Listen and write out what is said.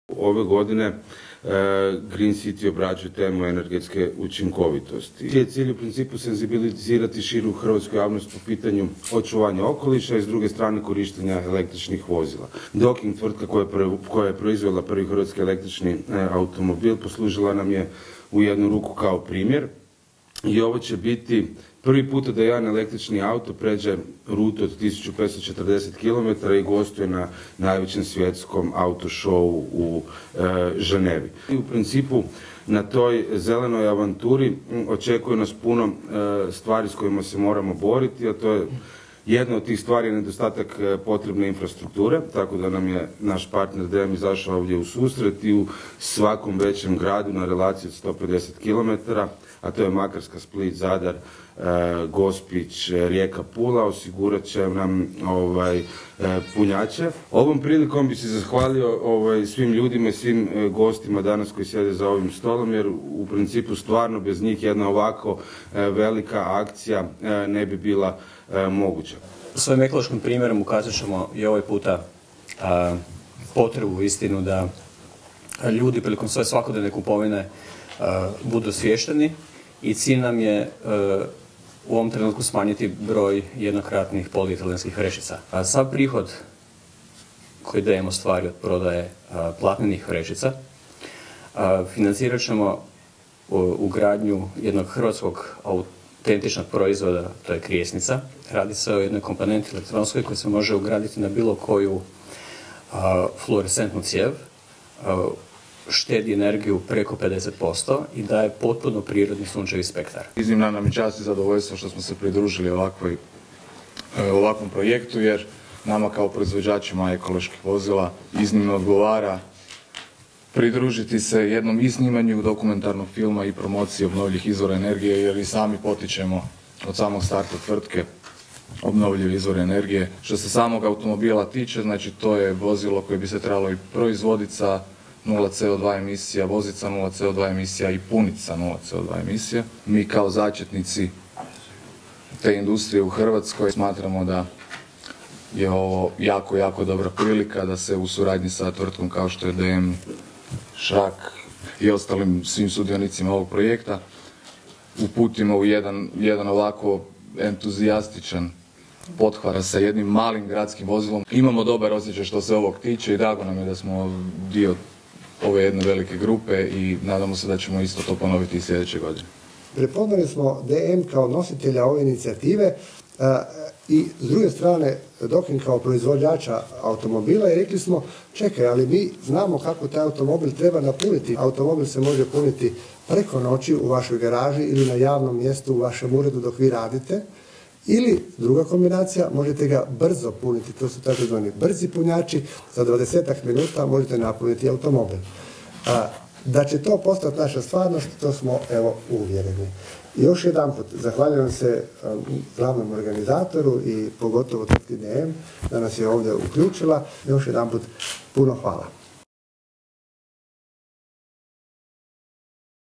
Ove godine Green City obrađuje temu energetske učinkovitosti. Cilj u principu senzibilizirati širu hrvatsku javnost po pitanju očuvanja okoliša i s druge strane korištenja električnih vozila. Docking, tvrtka koja je proizvela prvi hrvatski električni automobil, poslužila nam je u jednu ruku kao primjer i ovo će biti prvi puta da jedan električni auto pređe rutu od 1540 km i gostuje na najvećem svjetskom autošovu u Ženevi. U principu na toj zelenoj avanturi očekuje nas puno stvari s kojima se moramo boriti, a to je jedna od tih stvari je nedostatak potrebne infrastrukture, tako da nam je naš partner DM izašao ovdje u susret i u svakom većem gradu na relaciji od 150 km, a to je Makarska, Split, Zadar, Gospić, Rijeka, Pula, osigurat će nam punjače. Ovom prilikom bi se zahvalio svim ljudima i svim gostima danas koji sjede za ovim stolom, jer u principu stvarno bez njih jedna ovako velika akcija ne bi bila moguća. Svojim ekološkim primjerom ukazat ćemo i ovaj puta potrebu istinu da ljudi prilikom svoje svakodnevne kupovine budu osviješteni i cilj nam je u ovom trenutku smanjiti broj jednokratnih polietilenskih vrećica. Sav prihod koji DM ostvari od prodaje platnenih vrećica financirat ćemo ugradnju jednog hrvatskog autentičnog proizvoda, to je krijesnica. Radi se o jednoj komponenti elektronskoj koja se može ugraditi na bilo koju fluorescentnu cijev, štedi energiju preko 50% i daje potpuno prirodni sunčevi spektar. Iznimna nam je čast i zadovoljstvo što smo se pridružili ovakvom projektu, jer nama kao proizvođačima ekoloških vozila iznimno odgovara pridružiti se jednom i snimanju dokumentarnog filma i promociji obnovljivih izvora energije, jer i sami potičemo od samog starta tvrtke obnovljive izvore energije. Što se samog automobila tiče, znači to je vozilo koje bi se trebalo i proizvoditi sa 0 CO2 emisija, voziti sa 0 CO2 emisija i puniti sa 0 CO2 emisija. Mi kao začetnici te industrije u Hrvatskoj smatramo da je ovo jako dobra prilika da se u suradnji sa tvrtkom kao što je DM, Šrak i ostalim svim sudionicima ovog projekta uputimo u jedan ovako entuzijastičan pothvat sa jednim malim gradskim vozilom. Imamo dobar osjećaj što se ovog tiče i drago nam je da smo dio ove jedne velike grupe i nadamo se da ćemo isto to ponoviti i sljedeće godine. Prepoznali smo DM kao nositelja ove inicijative i s druge strane Docking kao proizvođača automobila i rekli smo čekaj, ali mi znamo kako taj automobil treba napuniti. Automobil se može puniti preko noći u vašoj garaži ili na javnom mjestu u vašem uredu dok vi radite. Ili druga kombinacija, možete ga brzo puniti, to su takozvani brzi punjači, za 20 minuta možete napuniti automobil. Da će to postati naša stvarnost, to smo uvjereni. Još jedanput, zahvaljujem se glavnom organizatoru i pogotovo tvrtki DM da nas je ovdje uključila. Još jedanput puno hvala.